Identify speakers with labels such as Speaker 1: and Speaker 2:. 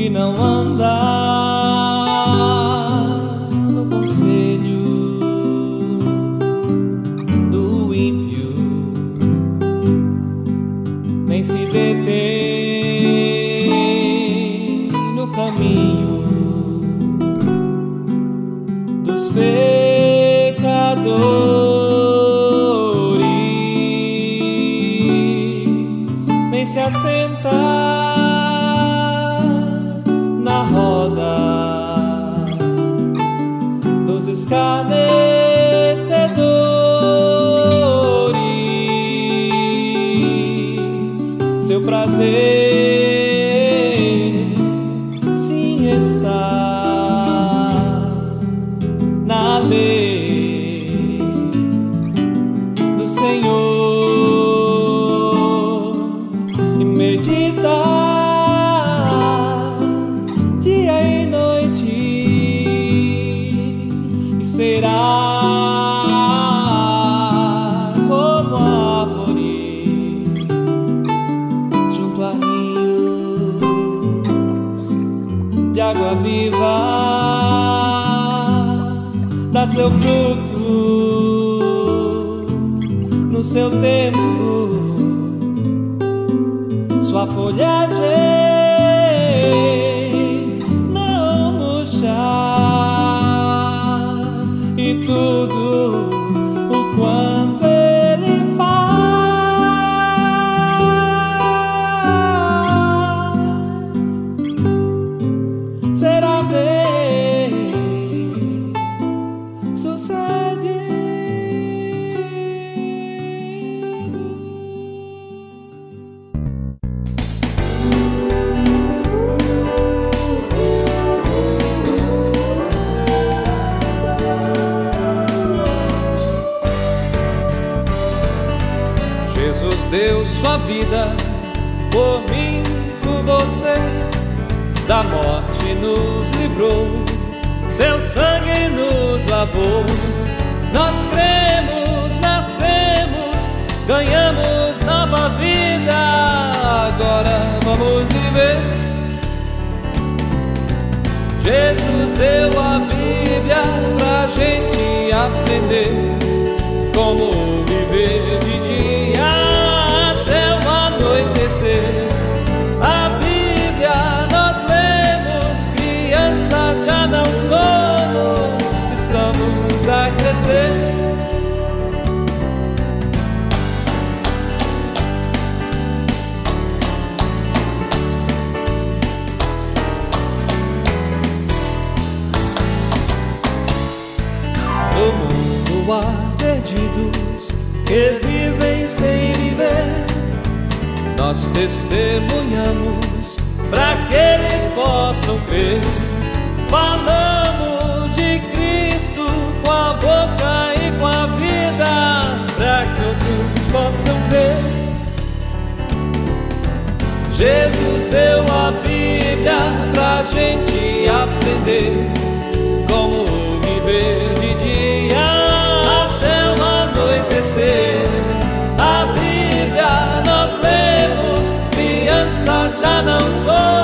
Speaker 1: e não andar no conselho do ímpio, nem se detém no caminho dos pecadores, nem se assenta na roda dos escarnecedores. Seu prazer sim está na lei do Senhor e meditar dia e noite, e será como a árvore junto a rio de água viva, dá seu fruto no seu tempo, sua folhagem não murchar, e tudo o quanto ele faz será bem sucedido. Jesus deu sua vida por mim, por você, da morte nos livrou, seu sangue nos lavou. Nós cremos, nascemos, ganhamos nova vida, agora vamos viver. Jesus deu a Bíblia pra gente aprender como viver de dia até o anoitecer. A Bíblia nós lemos, criança já não somos, estamos a crescer. No mundo há perdidos que vivem sem viver, nós testemunhamos para que eles possam crer. Falamos de Cristo com a boca e com a vida, para que outros possam crer. Jesus deu a Bíblia pra gente aprender como viver de dia até o anoitecer. A Bíblia nós lemos, criança já não somos,